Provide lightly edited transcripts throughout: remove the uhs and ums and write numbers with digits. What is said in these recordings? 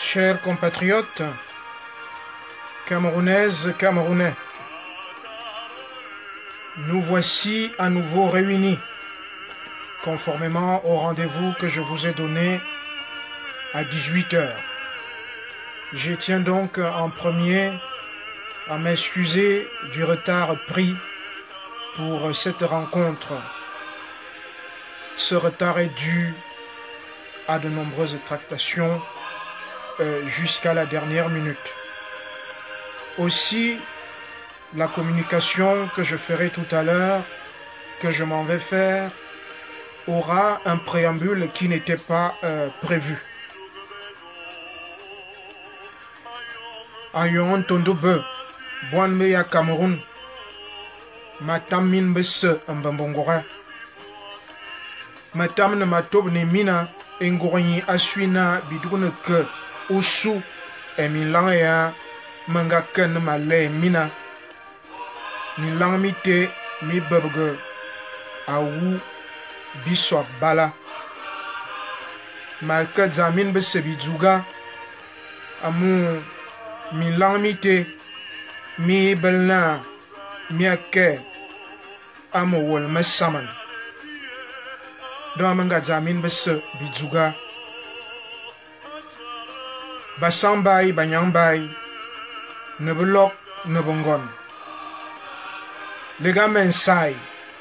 Chers compatriotes, Camerounaises, Camerounais, nous voici à nouveau réunis, conformément au rendez-vous que je vous ai donné à 18 h. Je tiens donc en premier à m'excuser du retard pris pour cette rencontre. Ce retard est dû à de nombreuses tractations jusqu'à la dernière minute. Aussi, la communication que je ferai tout à l'heure, que je m'en vais faire, aura un préambule qui n'était pas prévu. Ayon Tondube, Boanmeya Cameroun, Matam min bese mbambongora. Matam ne matob ne mina, engorni aswina bidune ke usu emilang ya manga ken male mina. Ni langmite mi bebge awu biswa bala. Ma ke zamin bese bidzuga amu mi langmite mi belna mi ake amu wol mesaman. Don manga zamin bese bidzuga basambay banyambay nebelok nebongon. Les gars mensai.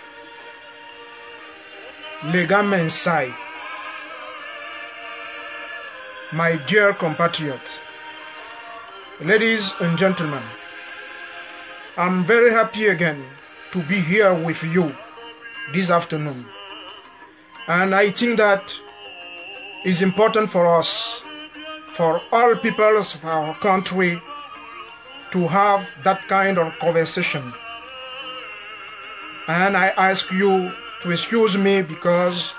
My dear compatriots, ladies and gentlemen, I'm very happy again to be here with you this afternoon. And I think that it's important for us, for all people of our country, to have that kind of conversation. And I ask you to excuse me because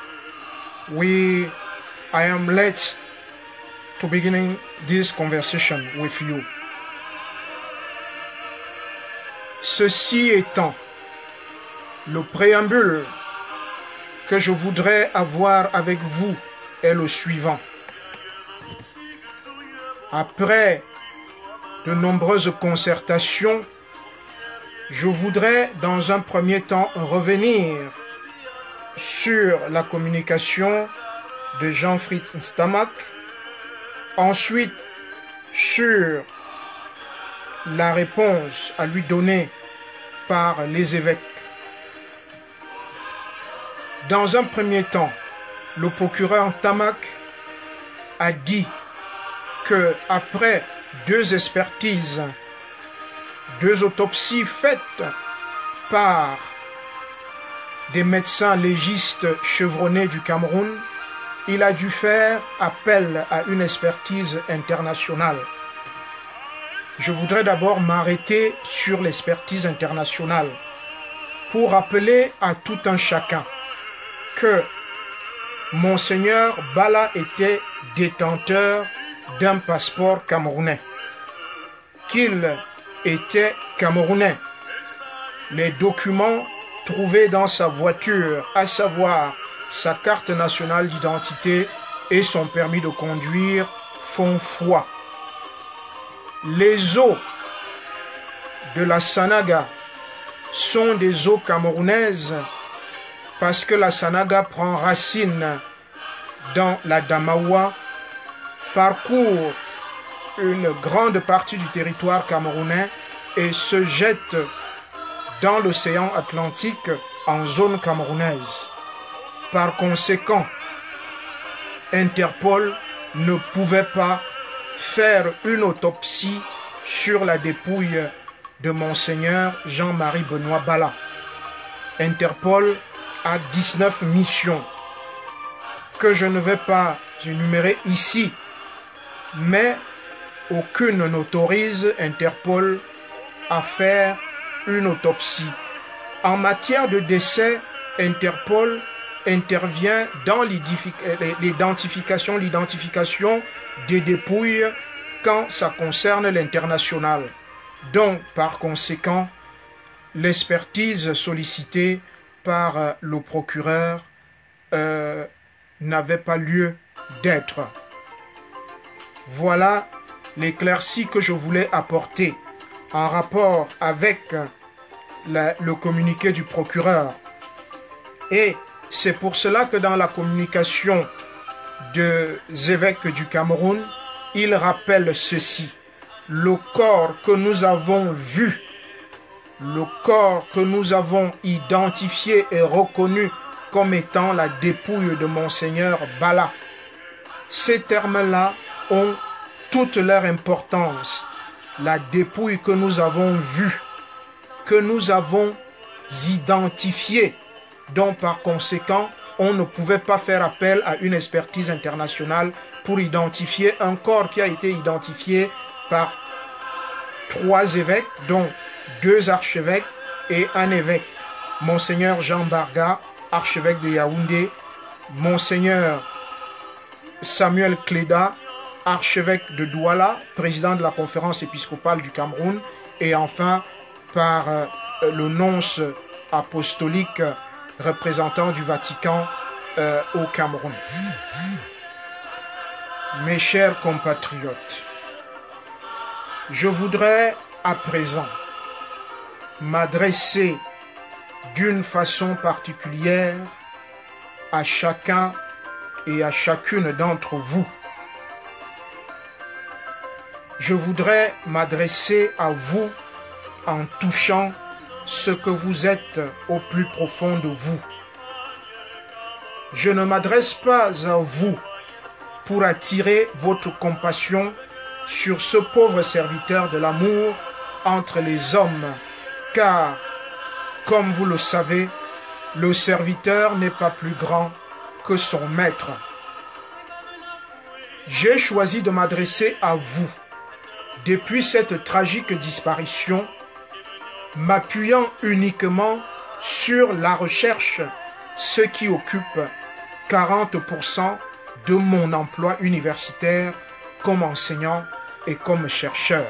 I am late to beginning this conversation with you. Ceci étant, le préambule que je voudrais avoir avec vous est le suivant. Après de nombreuses concertations, je voudrais dans un premier temps revenir sur la communication de Jean-Fritz Stamak, ensuite sur la réponse à lui donner par les évêques. Dans un premier temps, le procureur Tamak a dit que après 2 expertises, 2 autopsies faites par des médecins légistes chevronnés du Cameroun, il a dû faire appel à une expertise internationale. Je voudrais d'abord m'arrêter sur l'expertise internationale pour rappeler à tout un chacun que Monseigneur Bala était détenteur d'un passeport camerounais, qu'il était camerounais. Les documents trouvés dans sa voiture, à savoir sa carte nationale d'identité et son permis de conduire, font foi. Les eaux de la Sanaga sont des eaux camerounaises parce que la Sanaga prend racine dans la Damawa, parcourt une grande partie du territoire camerounais et se jette dans l'océan Atlantique en zone camerounaise. Par conséquent, Interpol ne pouvait pas faire une autopsie sur la dépouille de Monseigneur Jean-Marie Benoît Bala. Interpol a 19 missions que je ne vais pas énumérer ici, mais aucune n'autorise Interpol à faire une autopsie. En matière de décès, Interpol intervient dans l'identification des dépouilles quand ça concerne l'international. Donc, par conséquent, l'expertise sollicitée par le procureur n'avait pas lieu d'être. Voilà l'éclaircie que je voulais apporter en rapport avec le communiqué du procureur. Et c'est pour cela que dans la communication des évêques du Cameroun, il rappelle ceci. Le corps que nous avons vu, le corps que nous avons identifié et reconnu comme étant la dépouille de Monseigneur Bala. Ces termes-là ont toute leur importance. La dépouille que nous avons vue, que nous avons identifiée, dont par conséquent, on ne pouvait pas faire appel à une expertise internationale pour identifier un corps qui a été identifié par 3 évêques, dont 2 archevêques et un évêque. Monseigneur Jean Barga, archevêque de Yaoundé, Monseigneur Samuel Cléda, archevêque de Douala, président de la conférence épiscopale du Cameroun, et enfin par le nonce apostolique représentant du Vatican au Cameroun. Mes chers compatriotes, je voudrais à présent m'adresser d'une façon particulière à chacun et à chacune d'entre vous. Je voudrais m'adresser à vous en touchant ce que vous êtes au plus profond de vous. Je ne m'adresse pas à vous pour attirer votre compassion sur ce pauvre serviteur de l'amour entre les hommes, car, comme vous le savez, le serviteur n'est pas plus grand que son maître. J'ai choisi de m'adresser à vous depuis cette tragique disparition, m'appuyant uniquement sur la recherche, ce qui occupe 40% de mon emploi universitaire comme enseignant et comme chercheur.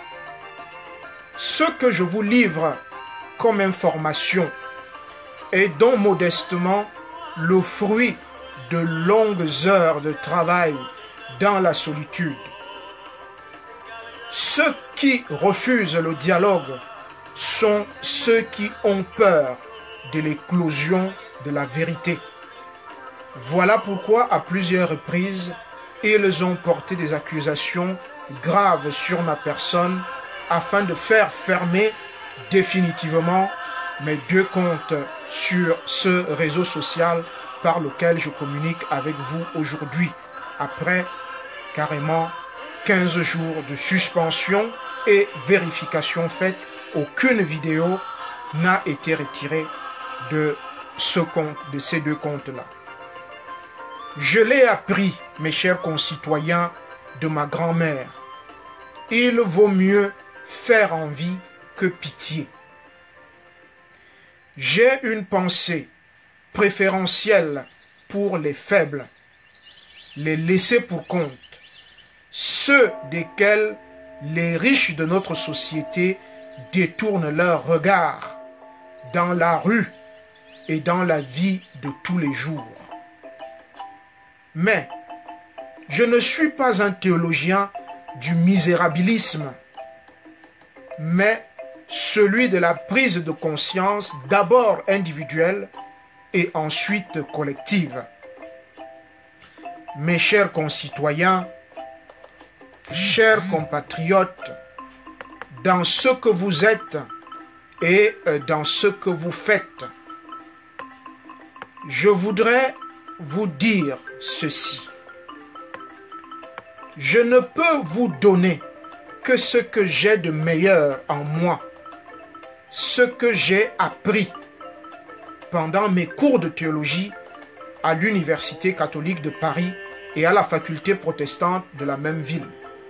Ce que je vous livre comme information est donc modestement le fruit de longues heures de travail dans la solitude. Ceux qui refusent le dialogue sont ceux qui ont peur de l'éclosion de la vérité. Voilà pourquoi, à plusieurs reprises, ils ont porté des accusations graves sur ma personne afin de faire fermer définitivement mes 2 comptes sur ce réseau social par lequel je communique avec vous aujourd'hui, après carrément 15 jours de suspension et vérification faite. Aucune vidéo n'a été retirée de ce compte, de ces 2 comptes-là. Je l'ai appris, mes chers concitoyens, de ma grand-mère. Il vaut mieux faire envie que pitié. J'ai une pensée préférentielle pour les faibles, les laissés pour compte, ceux desquels les riches de notre société détournent leur regard dans la rue et dans la vie de tous les jours. Mais je ne suis pas un théologien du misérabilisme, mais celui de la prise de conscience d'abord individuelle et ensuite collective. Mes chers concitoyens, chers compatriotes, dans ce que vous êtes et dans ce que vous faites, je voudrais vous dire ceci. Je ne peux vous donner que ce que j'ai de meilleur en moi, ce que j'ai appris pendant mes cours de théologie à l'Université catholique de Paris et à la faculté protestante de la même ville.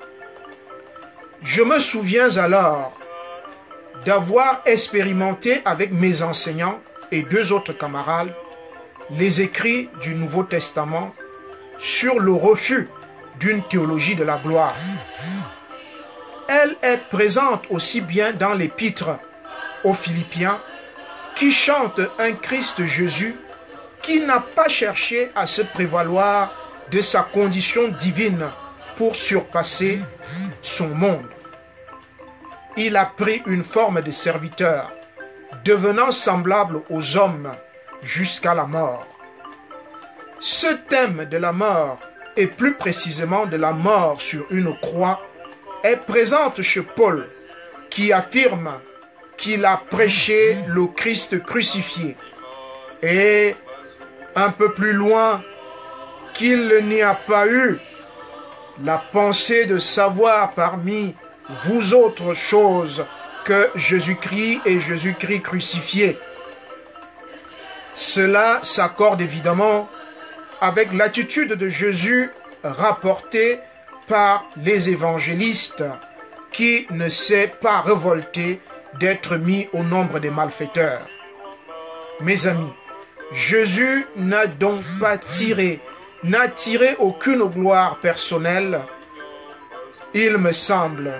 Je me souviens alors d'avoir expérimenté avec mes enseignants et 2 autres camarades les écrits du Nouveau Testament sur le refus d'une théologie de la gloire. Elle est présente aussi bien dans l'épître aux Philippiens qui chante un Christ Jésus qui n'a pas cherché à se prévaloir de sa condition divine pour surpasser son monde. Il a pris une forme de serviteur, devenant semblable aux hommes jusqu'à la mort. Ce thème de la mort, et plus précisément de la mort sur une croix, est présent chez Paul, qui affirme qu'il a prêché le Christ crucifié. Et un peu plus loin, qu'il n'y a pas eu la pensée de savoir parmi vous autre chose que Jésus-Christ et Jésus-Christ crucifié. Cela s'accorde évidemment avec l'attitude de Jésus rapportée par les évangélistes qui ne s'est pas révolté d'être mis au nombre des malfaiteurs. Mes amis, Jésus n'a donc pas tiré aucune gloire personnelle. Il me semble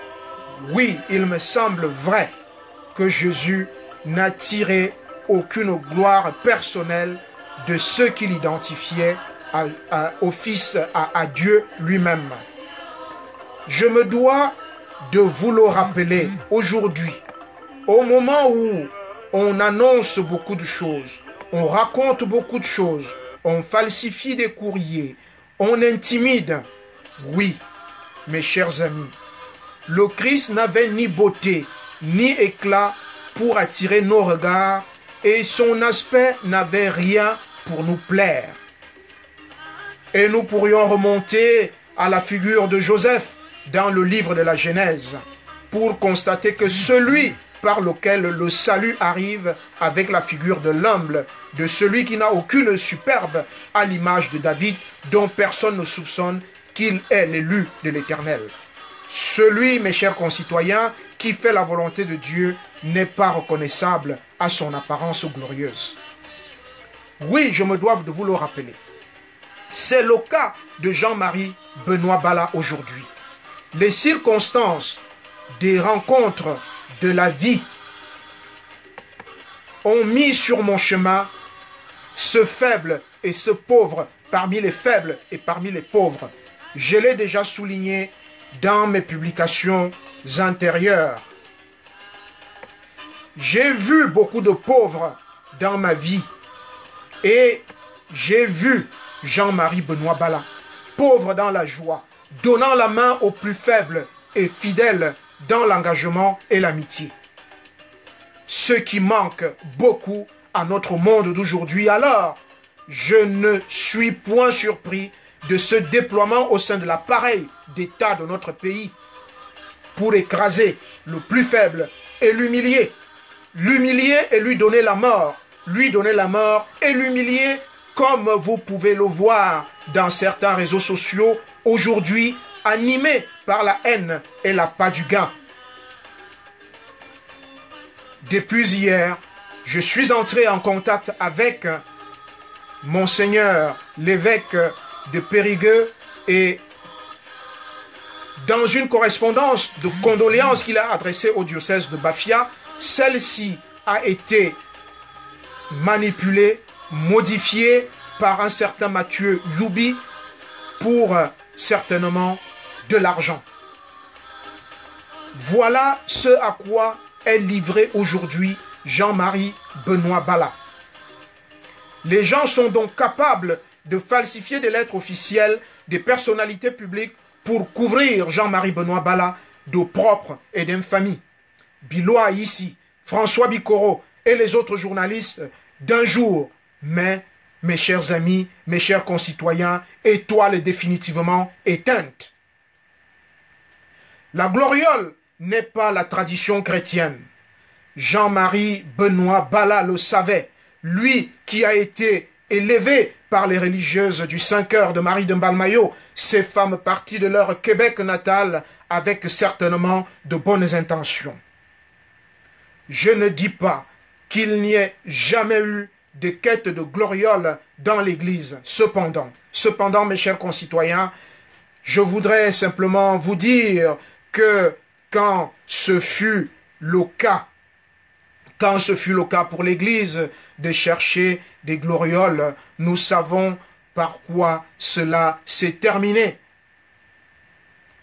vrai que Jésus n'a tiré aucune gloire personnelle de ceux qu'il identifiait au Fils, à Dieu lui-même. Je me dois de vous le rappeler aujourd'hui, au moment où on annonce beaucoup de choses, on raconte beaucoup de choses, on falsifie des courriers, on intimide. Oui, mes chers amis, le Christ n'avait ni beauté, ni éclat pour attirer nos regards, et son aspect n'avait rien pour nous plaire. Et nous pourrions remonter à la figure de Joseph dans le livre de la Genèse pour constater que celui par lequel le salut arrive avec la figure de l'humble, de celui qui n'a aucune superbe, à l'image de David, dont personne ne soupçonne qu'il est l'élu de l'Éternel. Celui, mes chers concitoyens, qui fait la volonté de Dieu n'est pas reconnaissable à son apparence glorieuse. Oui, je me dois de vous le rappeler. C'est le cas de Jean-Marie Benoît Bala aujourd'hui. Les circonstances des rencontres de la vie ont mis sur mon chemin ce faible et ce pauvre parmi les faibles et parmi les pauvres. Je l'ai déjà souligné dans mes publications antérieures. J'ai vu beaucoup de pauvres dans ma vie et j'ai vu Jean-Marie Benoît Bala, pauvre dans la joie, donnant la main aux plus faibles et fidèle dans l'engagement et l'amitié. Ce qui manque beaucoup à notre monde d'aujourd'hui. Alors, je ne suis point surpris de ce déploiement au sein de l'appareil d'État de notre pays pour écraser le plus faible et l'humilier. L'humilier et lui donner la mort. Lui donner la mort et l'humilier, comme vous pouvez le voir dans certains réseaux sociaux aujourd'hui, animés par la haine et l'appât du gain. Depuis hier, je suis entré en contact avec Monseigneur l'évêque de Périgueux et dans une correspondance de condoléances qu'il a adressée au diocèse de Bafia, celle-ci a été manipulée, modifiée par un certain Mathieu Youbi pour certainement de l'argent. Voilà ce à quoi est livré aujourd'hui Jean-Marie Benoît Bala. Les gens sont donc capables de falsifier des lettres officielles des personnalités publiques pour couvrir Jean-Marie Benoît Bala d'opprobre et d'infamie. Bilois ici, François Bicoro et les autres journalistes d'un jour, mais mes chers amis, mes chers concitoyens, étoile est définitivement éteinte. La gloriole n'est pas la tradition chrétienne. Jean-Marie Benoît Bala le savait, lui qui a été élevé par les religieuses du Saint-Cœur de Marie de Mbalmayo, ces femmes parties de leur Québec natal avec certainement de bonnes intentions. Je ne dis pas qu'il n'y ait jamais eu de quête de gloriole dans l'Église. Cependant, mes chers concitoyens, je voudrais simplement vous dire que quand ce fut le cas pour l'Église de chercher des glorioles, nous savons par quoi cela s'est terminé.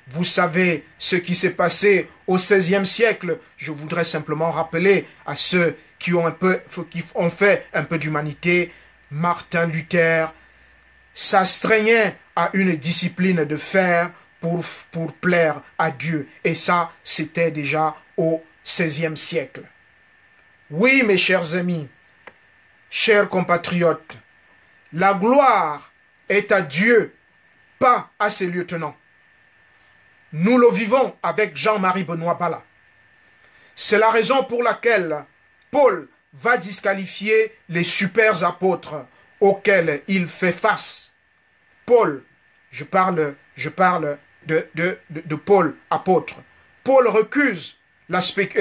Vous savez ce qui s'est passé au XVIe siècle. Je voudrais simplement rappeler à ceux qui ont fait un peu d'humanité. Martin Luther s'astreignait à une discipline de fer pour plaire à Dieu. Et ça, c'était déjà au XVIe siècle. Oui, mes chers amis, chers compatriotes, la gloire est à Dieu, pas à ses lieutenants. Nous le vivons avec Jean-Marie Benoît Bala. C'est la raison pour laquelle Paul va disqualifier les super apôtres auxquels il fait face. Paul, je parle de Paul, apôtre. Paul recuse la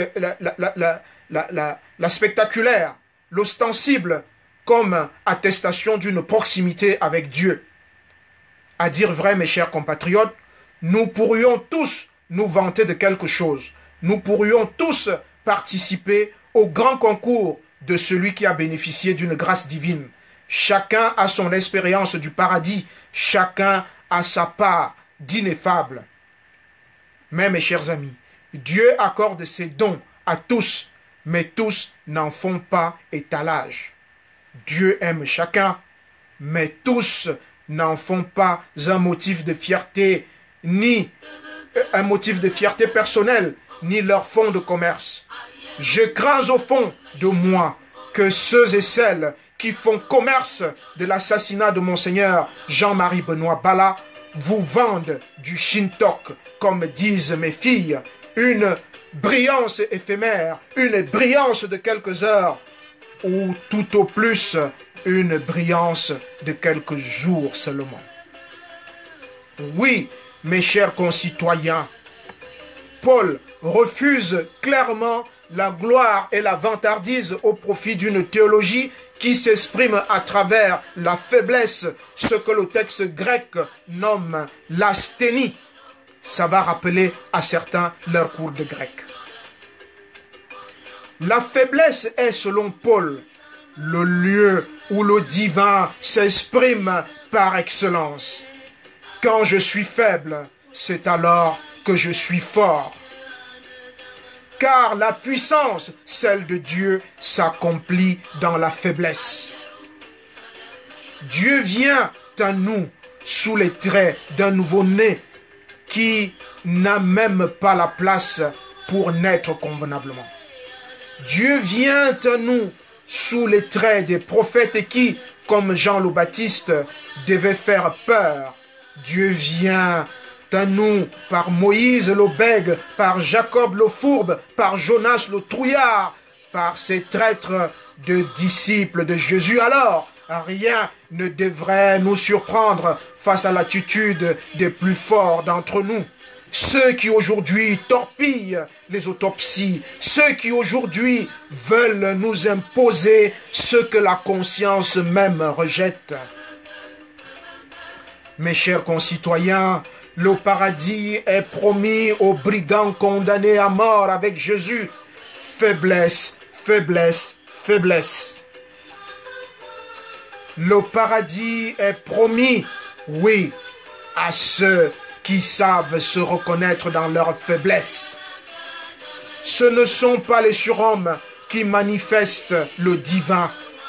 spectaculaire, l'ostensible, comme attestation d'une proximité avec Dieu. À dire vrai, mes chers compatriotes, nous pourrions tous nous vanter de quelque chose. Nous pourrions tous participer au grand concours de celui qui a bénéficié d'une grâce divine. Chacun a son expérience du paradis. Chacun a sa part d'ineffable. Mais mes chers amis, Dieu accorde ses dons à tous, mais tous n'en font pas étalage. Dieu aime chacun, mais tous n'en font pas un motif de fierté, ni un motif de fierté personnelle, ni leur fonds de commerce. Je crains au fond de moi que ceux et celles qui font commerce de l'assassinat de Monseigneur Jean-Marie Benoît Bala vous vendent du shintok, comme disent mes filles, une brillance éphémère, une brillance de quelques heures, ou tout au plus une brillance de quelques jours seulement. Oui, mes chers concitoyens, Paul refuse clairement la gloire et la vantardise au profit d'une théologie qui s'exprime à travers la faiblesse, ce que le texte grec nomme l'asthénie. Ça va rappeler à certains leur cours de grec. La faiblesse est, selon Paul, le lieu où le divin s'exprime par excellence. Quand je suis faible, c'est alors que je suis fort. Car la puissance, celle de Dieu, s'accomplit dans la faiblesse. Dieu vient à nous sous les traits d'un nouveau-né qui n'a même pas la place pour naître convenablement. Dieu vient à nous sous les traits des prophètes qui, comme Jean le Baptiste, devaient faire peur. Dieu vient à nous par Moïse le bègue, par Jacob le fourbe, par Jonas le trouillard, par ces traîtres de disciples de Jésus. Alors, rien ne devrait nous surprendre face à l'attitude des plus forts d'entre nous. Ceux qui aujourd'hui torpillent les autopsies, ceux qui aujourd'hui veulent nous imposer ce que la conscience même rejette. Mes chers concitoyens, le paradis est promis aux brigands condamnés à mort avec Jésus. Faiblesse, faiblesse, faiblesse. Le paradis est promis, oui, à ceux qui savent se reconnaître dans leur faiblesse. Ce ne sont pas les surhommes qui manifestent le divin,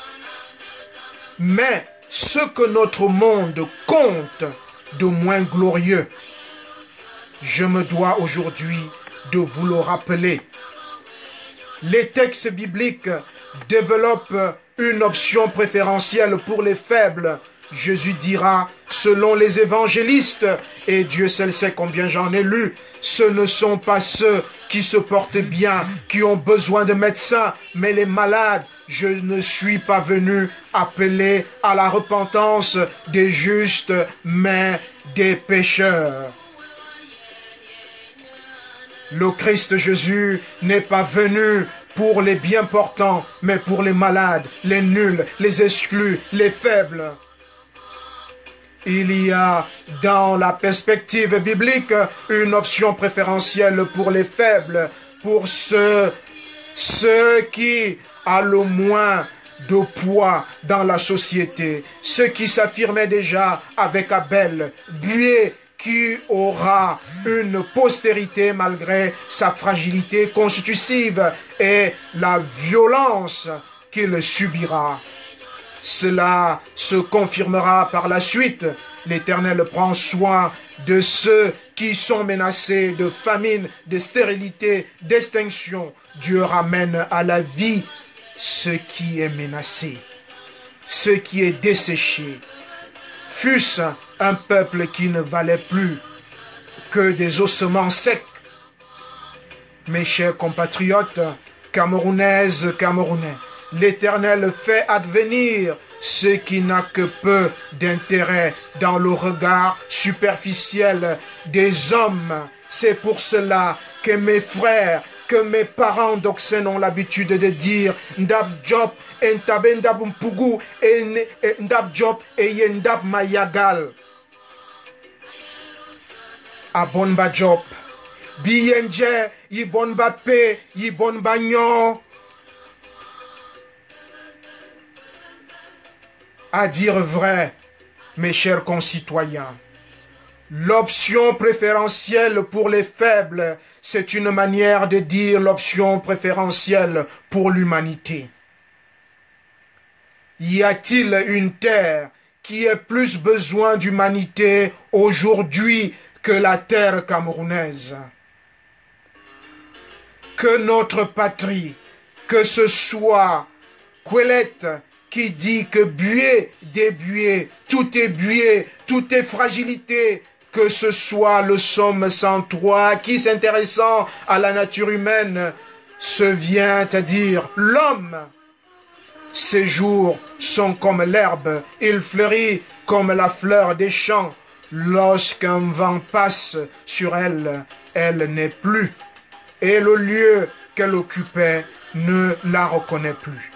mais ce que notre monde compte de moins glorieux. Je me dois aujourd'hui de vous le rappeler. Les textes bibliques développent une option préférentielle pour les faibles. Jésus dira, selon les évangélistes, et Dieu seul sait combien j'en ai lu, ce ne sont pas ceux qui se portent bien, qui ont besoin de médecins, mais les malades. Je ne suis pas venu appeler à la repentance des justes, mais des pécheurs. Le Christ Jésus n'est pas venu pour les bien portants, mais pour les malades, les nuls, les exclus, les faibles. Il y a dans la perspective biblique une option préférentielle pour les faibles, pour ceux qui ont le moins de poids dans la société, ceux qui s'affirmaient déjà avec Abel, muets qui aura une postérité malgré sa fragilité constitutive et la violence qu'il subira. Cela se confirmera par la suite. L'Éternel prend soin de ceux qui sont menacés de famine, de stérilité, d'extinction. Dieu ramène à la vie ce qui est menacé, ce qui est desséché. Fût-ce un peuple qui ne valait plus que des ossements secs. Mes chers compatriotes, Camerounaises, Camerounais, l'Éternel fait advenir ce qui n'a que peu d'intérêt dans le regard superficiel des hommes. C'est pour cela que mes frères, que mes parents d'Oxen ont l'habitude de dire Ndab Job, Entabe Ndab Mpugu, Ndab Job et Yendab Mayagal. Abonba Job, Biyenje, Yibonba Pe, Yibonba Nyon. À dire vrai, mes chers concitoyens, l'option préférentielle pour les faibles, c'est une manière de dire l'option préférentielle pour l'humanité. Y a-t-il une terre qui ait plus besoin d'humanité aujourd'hui que la terre camerounaise? Que notre patrie, que ce soit Quélette, qui dit que buée, débuée, tout est fragilité, que ce soit le Somme 103 qui s'intéressant à la nature humaine se vient à dire l'homme. Ses jours sont comme l'herbe, il fleurit comme la fleur des champs. Lorsqu'un vent passe sur elle, elle n'est plus, et le lieu qu'elle occupait ne la reconnaît plus.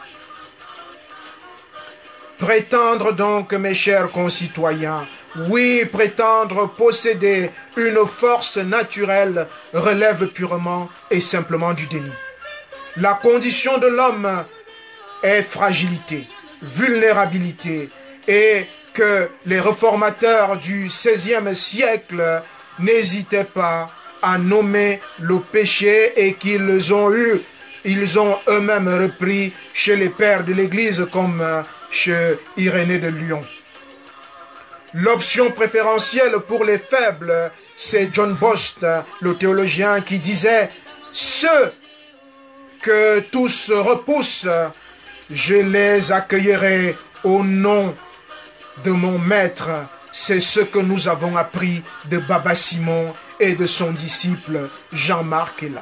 Prétendre donc, mes chers concitoyens, oui, prétendre posséder une force naturelle relève purement et simplement du déni. La condition de l'homme est fragilité, vulnérabilité, et que les réformateurs du XVIe siècle n'hésitaient pas à nommer le péché et qu'ils ont eux-mêmes repris chez les pères de l'Église comme chez Irénée de Lyon. L'option préférentielle pour les faibles, c'est John Bost, le théologien, qui disait « Ceux que tous repoussent, je les accueillerai au nom de mon maître. » C'est ce que nous avons appris de Baba Simon et de son disciple Jean-Marc Ella.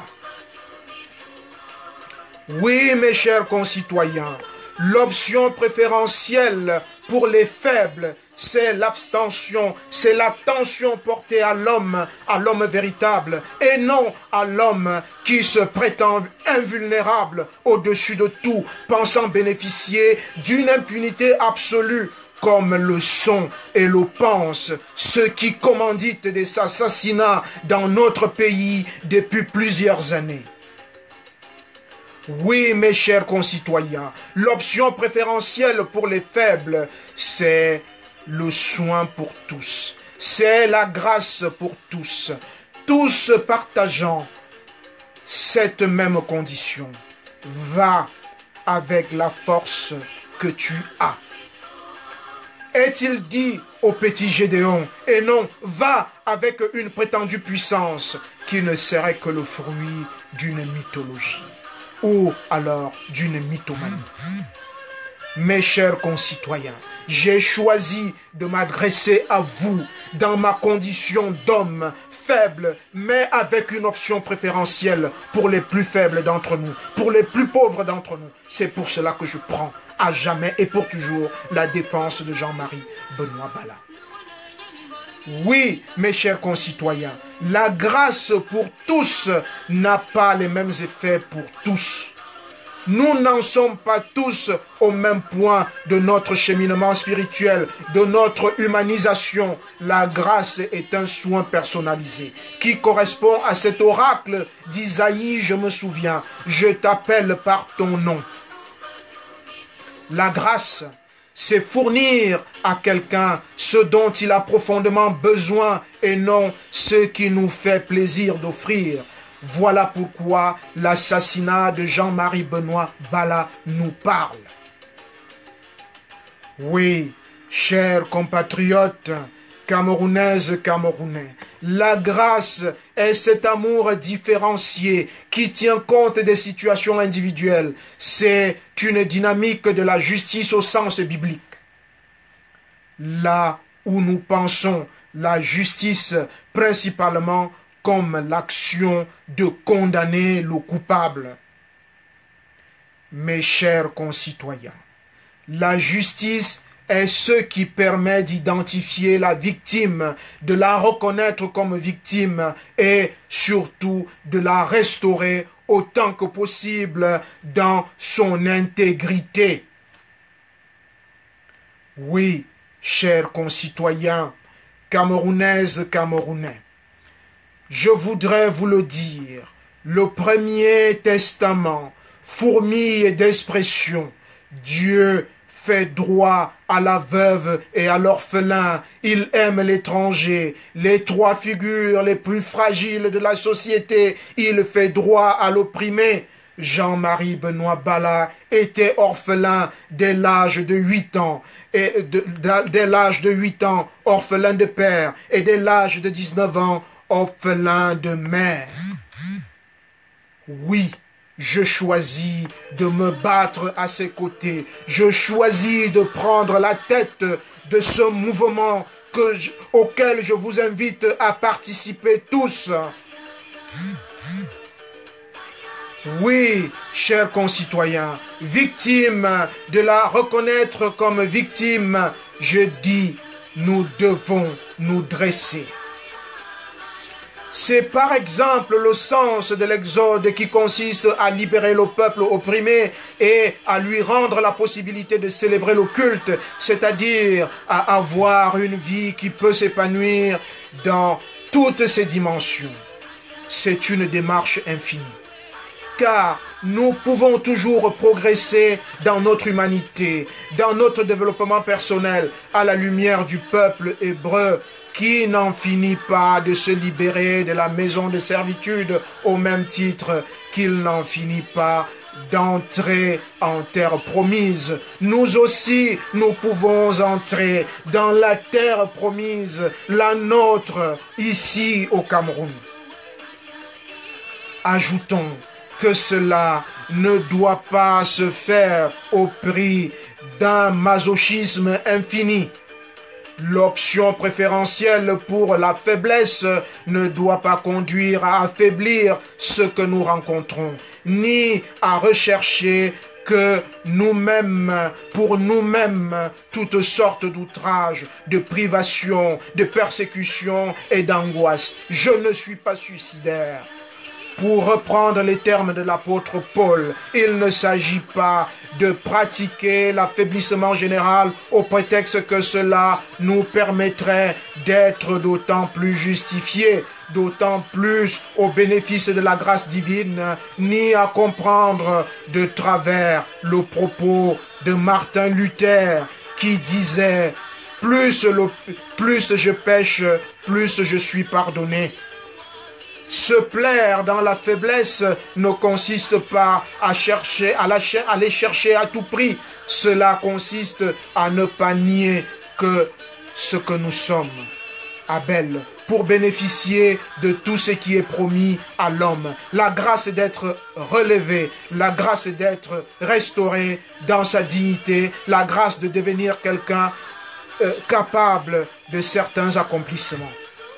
Oui, mes chers concitoyens, l'option préférentielle pour les faibles, c'est l'abstention, c'est l'attention portée à l'homme véritable, et non à l'homme qui se prétend invulnérable au-dessus de tout, pensant bénéficier d'une impunité absolue, comme le sont et le pensent ceux qui commanditent des assassinats dans notre pays depuis plusieurs années. Oui, mes chers concitoyens, l'option préférentielle pour les faibles, c'est le soin pour tous. C'est la grâce pour tous. Tous partageant cette même condition. Va avec la force que tu as. Est-il dit au petit Gédéon, et non, va avec une prétendue puissance qui ne serait que le fruit d'une mythologie. Ou alors d'une mythomanie. Mes chers concitoyens, j'ai choisi de m'adresser à vous dans ma condition d'homme faible, mais avec une option préférentielle pour les plus faibles d'entre nous, pour les plus pauvres d'entre nous. C'est pour cela que je prends à jamais et pour toujours la défense de Jean-Marie Benoît Bala. Oui, mes chers concitoyens, la grâce pour tous n'a pas les mêmes effets pour tous. Nous n'en sommes pas tous au même point de notre cheminement spirituel, de notre humanisation. La grâce est un soin personnalisé qui correspond à cet oracle d'Isaïe, je me souviens, je t'appelle par ton nom. La grâce, c'est fournir à quelqu'un ce dont il a profondément besoin et non ce qui nous fait plaisir d'offrir. Voilà pourquoi l'assassinat de Jean-Marie Benoît Bala nous parle. Oui, chers compatriotes, Camerounaises, Camerounais, la grâce est cet amour différencié qui tient compte des situations individuelles. C'est une dynamique de la justice au sens biblique. Là où nous pensons la justice principalement comme l'action de condamner le coupable. Mes chers concitoyens, la justice est ce qui permet d'identifier la victime, de la reconnaître comme victime et surtout de la restaurer autant que possible dans son intégrité. Oui, chers concitoyens, Camerounaises, Camerounais, je voudrais vous le dire, le Premier Testament fourmille d'expressions. Dieu fait droit à la veuve et à l'orphelin. Il aime l'étranger, les trois figures les plus fragiles de la société. Il fait droit à l'opprimé. Jean-Marie Benoît Bala était orphelin dès l'âge de 8 ans. Et dès l'âge de 8 ans, orphelin de père. Et dès l'âge de 19 ans, orphelin de mère. Oui, je choisis de me battre à ses côtés. Je choisis de prendre la tête de ce mouvement auquel je vous invite à participer tous. Oui, chers concitoyens, victimes de la reconnaître comme victime, je dis, nous devons nous dresser. C'est par exemple le sens de l'exode qui consiste à libérer le peuple opprimé et à lui rendre la possibilité de célébrer le culte, c'est-à-dire à avoir une vie qui peut s'épanouir dans toutes ses dimensions. C'est une démarche infinie. Car nous pouvons toujours progresser dans notre humanité, dans notre développement personnel, à la lumière du peuple hébreu qui n'en finit pas de se libérer de la maison de servitude au même titre qu'il n'en finit pas d'entrer en terre promise. Nous aussi, nous pouvons entrer dans la terre promise, la nôtre, ici au Cameroun. Ajoutons que cela ne doit pas se faire au prix d'un masochisme infini. L'option préférentielle pour la faiblesse ne doit pas conduire à affaiblir ce que nous rencontrons, ni à rechercher que nous-mêmes, pour nous-mêmes, toutes sortes d'outrages, de privations, de persécutions et d'angoisses. Je ne suis pas suicidaire. Pour reprendre les termes de l'apôtre Paul, il ne s'agit pas de pratiquer l'affaiblissement général au prétexte que cela nous permettrait d'être d'autant plus justifiés, d'autant plus au bénéfice de la grâce divine, ni à comprendre de travers le propos de Martin Luther qui disait « Plus je pêche, plus je suis pardonné ». Se plaire dans la faiblesse ne consiste pas à aller chercher à tout prix. Cela consiste à ne pas nier que ce que nous sommes. Abel, pour bénéficier de tout ce qui est promis à l'homme. La grâce d'être relevé, la grâce d'être restauré dans sa dignité, la grâce de devenir quelqu'un capable de certains accomplissements.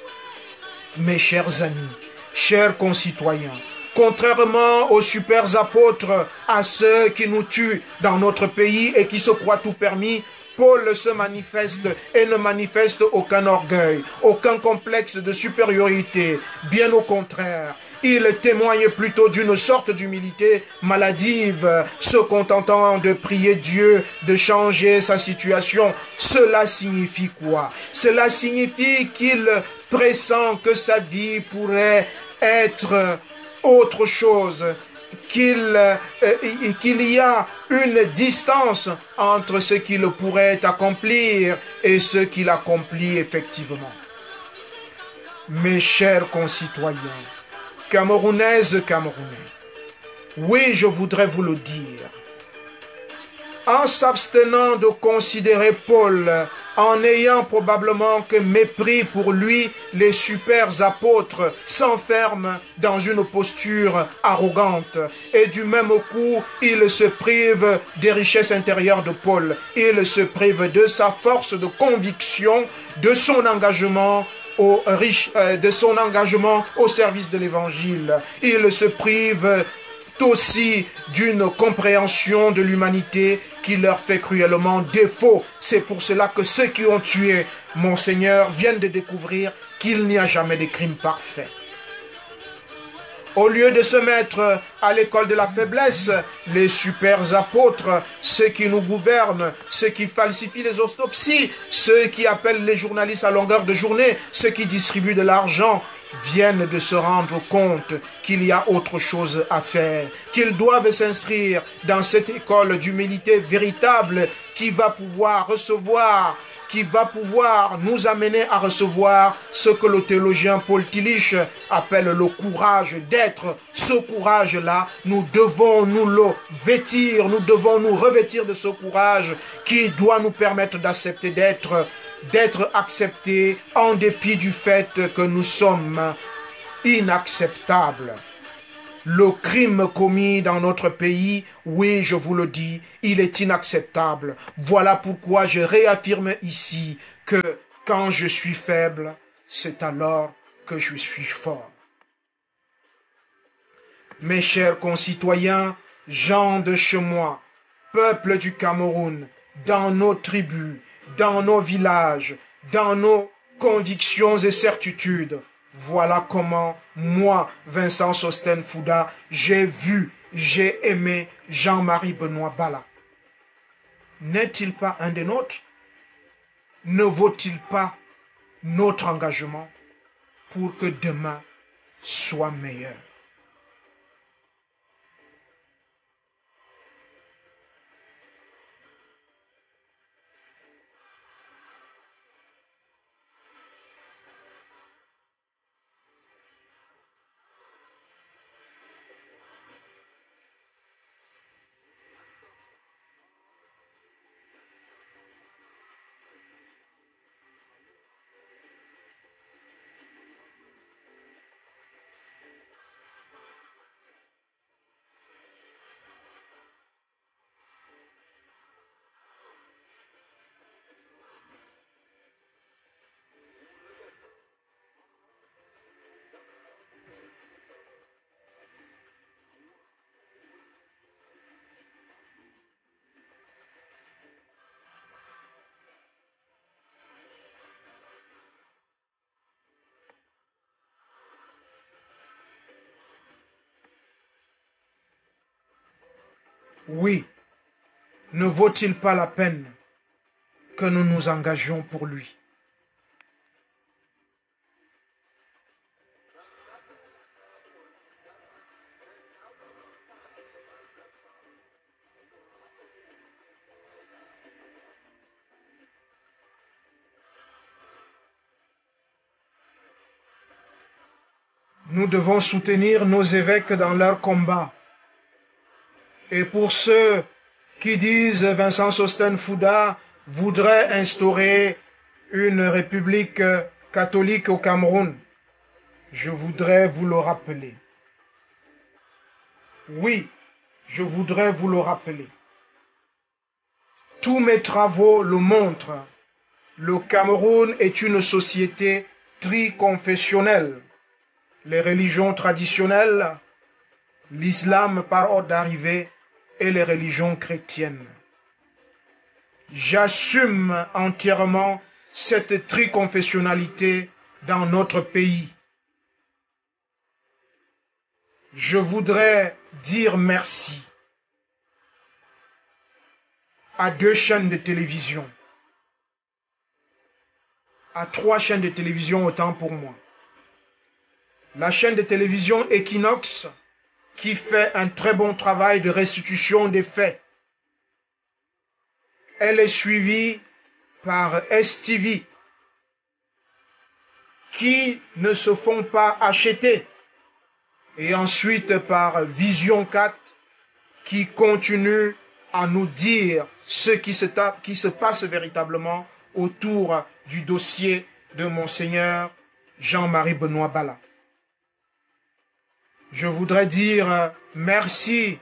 Mes chers amis, chers concitoyens, contrairement aux super apôtres, à ceux qui nous tuent dans notre pays et qui se croient tout permis, Paul se manifeste et ne manifeste aucun orgueil, aucun complexe de supériorité. Bien au contraire, il témoigne plutôt d'une sorte d'humilité maladive, se contentant de prier Dieu de changer sa situation. Cela signifie quoi? Cela signifie qu'il pressent que sa vie pourrait être autre chose qu'il y a une distance entre ce qu'il pourrait accomplir et ce qu'il accomplit effectivement. Mes chers concitoyens, Camerounaises, Camerounais, oui, je voudrais vous le dire. En s'abstenant de considérer Paul, en ayant probablement que mépris pour lui, les super apôtres s'enferment dans une posture arrogante. Et du même coup, ils se privent des richesses intérieures de Paul. Ils se privent de sa force de conviction, de son engagement de son engagement au service de l'évangile. Ils se privent aussi d'une compréhension de l'humanité qui leur fait cruellement défaut. C'est pour cela que ceux qui ont tué Monseigneur viennent de découvrir qu'il n'y a jamais de crime parfait. Au lieu de se mettre à l'école de la faiblesse, les super apôtres, ceux qui nous gouvernent, ceux qui falsifient les autopsies, ceux qui appellent les journalistes à longueur de journée, ceux qui distribuent de l'argent, viennent de se rendre compte qu'il y a autre chose à faire, qu'ils doivent s'inscrire dans cette école d'humilité véritable qui va pouvoir nous amener à recevoir ce que le théologien Paul Tillich appelle le courage d'être. Ce courage-là, nous devons nous le vêtir, nous devons nous revêtir de ce courage qui doit nous permettre d'accepter d'être acceptés en dépit du fait que nous sommes inacceptables. Le crime commis dans notre pays, oui, je vous le dis, il est inacceptable. Voilà pourquoi je réaffirme ici que quand je suis faible, c'est alors que je suis fort. Mes chers concitoyens, gens de chez moi, peuple du Cameroun, dans nos tribus, dans nos villages, dans nos convictions et certitudes, voilà comment moi, Vincent Sostène Fouda, j'ai aimé Jean-Marie Benoît Bala. N'est-il pas un des nôtres? Ne vaut-il pas notre engagement pour que demain soit meilleur? Oui, ne vaut-il pas la peine que nous nous engagions pour lui? Nous devons soutenir nos évêques dans leur combat. Et pour ceux qui disent Vincent Sostène Fouda voudrait instaurer une république catholique au Cameroun, je voudrais vous le rappeler. Oui, je voudrais vous le rappeler. Tous mes travaux le montrent. Le Cameroun est une société triconfessionnelle. Les religions traditionnelles, l'islam par ordre d'arrivée et les religions chrétiennes. J'assume entièrement cette triconfessionnalité dans notre pays. Je voudrais dire merci à 2 chaînes de télévision, à 3 chaînes de télévision autant pour moi. La chaîne de télévision Equinox, qui fait un très bon travail de restitution des faits. Elle est suivie par STV, qui ne se font pas acheter, et ensuite par Vision 4, qui continue à nous dire ce qui se passe véritablement autour du dossier de Monseigneur Jean-Marie Benoît Bala. Je voudrais dire merci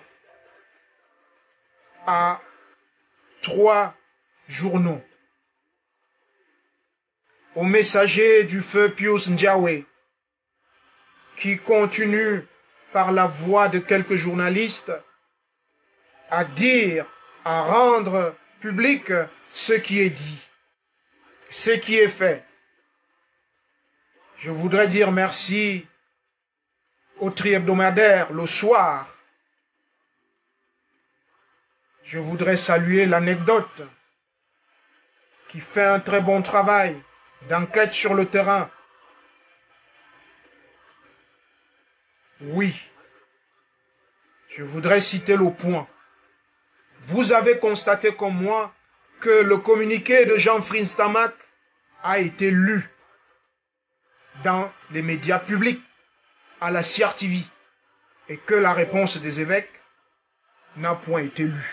à 3 journaux. Au messager du feu Pius Ndiawe, qui continue par la voix de quelques journalistes à dire, à rendre public ce qui est dit, ce qui est fait. Je voudrais dire merci au tri-hebdomadaire le soir. Je voudrais saluer l'anecdote qui fait un très bon travail d'enquête sur le terrain. Oui, je voudrais citer le point. Vous avez constaté comme moi que le communiqué de Jean-Frins Tamac a été lu dans les médias publics, à la CRTV, et que la réponse des évêques n'a point été lue.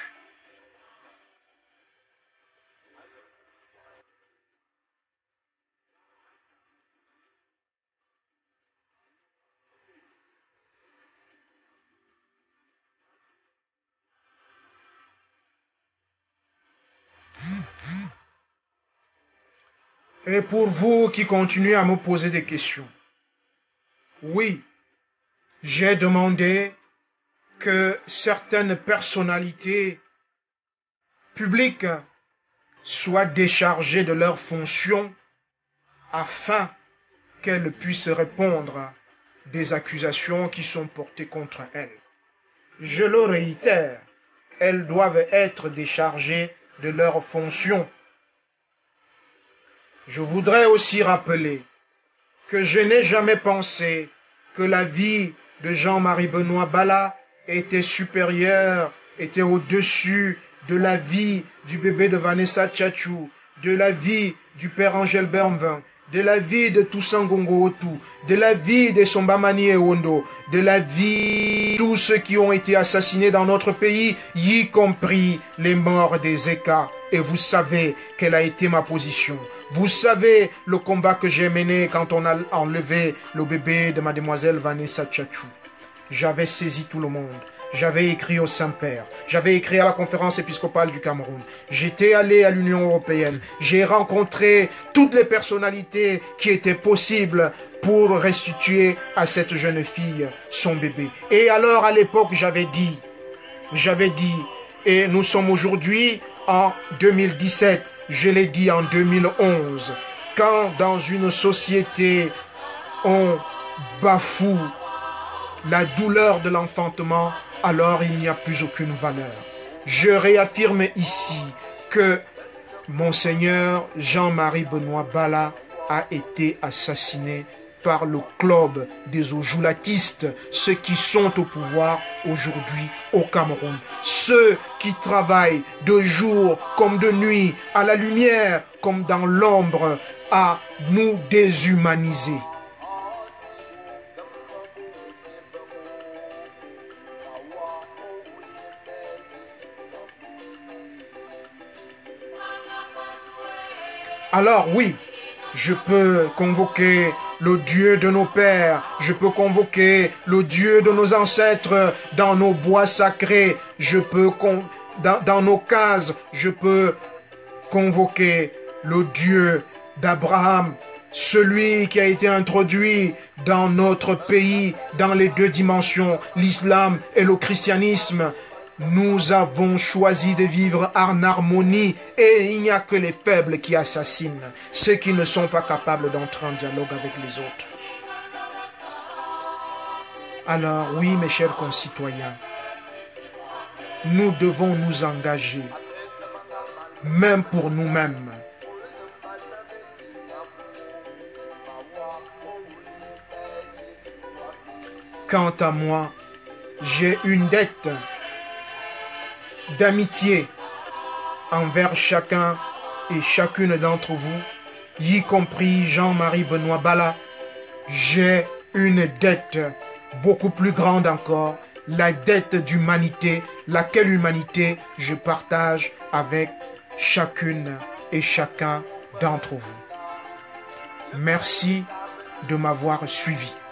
Et pour vous qui continuez à me poser des questions, oui, j'ai demandé que certaines personnalités publiques soient déchargées de leurs fonctions afin qu'elles puissent répondre des accusations qui sont portées contre elles. Je le réitère, elles doivent être déchargées de leurs fonctions. Je voudrais aussi rappeler que je n'ai jamais pensé que la vie de Jean-Marie Benoît Bala était supérieure, était au-dessus de la vie du bébé de Vanessa Tchatchou, de la vie du père Angèle Bernvin, de la vie de Toussaint Gongo Otu, de la vie de Sombamani Ewondo, de la vie de tous ceux qui ont été assassinés dans notre pays, y compris les morts des Eka. Et vous savez quelle a été ma position. Vous savez le combat que j'ai mené quand on a enlevé le bébé de mademoiselle Vanessa Tchatchou. J'avais saisi tout le monde. J'avais écrit au Saint-Père. J'avais écrit à la conférence épiscopale du Cameroun. J'étais allé à l'Union européenne. J'ai rencontré toutes les personnalités qui étaient possibles pour restituer à cette jeune fille son bébé. Et alors, à l'époque, j'avais dit, et nous sommes aujourd'hui en 2017, je l'ai dit en 2011, quand dans une société on bafoue la douleur de l'enfantement, alors il n'y a plus aucune valeur. Je réaffirme ici que Monseigneur Jean-Marie Benoît Bala a été assassiné par le club des ojulatistes, ceux qui sont au pouvoir aujourd'hui au Cameroun. Ceux qui travaillent de jour comme de nuit, à la lumière comme dans l'ombre, à nous déshumaniser. Alors oui, je peux convoquer le Dieu de nos pères, je peux convoquer le Dieu de nos ancêtres dans nos bois sacrés, je peux dans nos cases, je peux convoquer le Dieu d'Abraham, celui qui a été introduit dans notre pays dans les 2 dimensions, l'islam et le christianisme. Nous avons choisi de vivre en harmonie et il n'y a que les faibles qui assassinent, ceux qui ne sont pas capables d'entrer en dialogue avec les autres. Alors oui, mes chers concitoyens, nous devons nous engager, même pour nous-mêmes. Quant à moi, j'ai une dette d'amitié envers chacun et chacune d'entre vous, y compris Jean-Marie Benoît Bala. J'ai une dette beaucoup plus grande encore, la dette d'humanité, laquelle humanité je partage avec chacune et chacun d'entre vous. Merci de m'avoir suivi.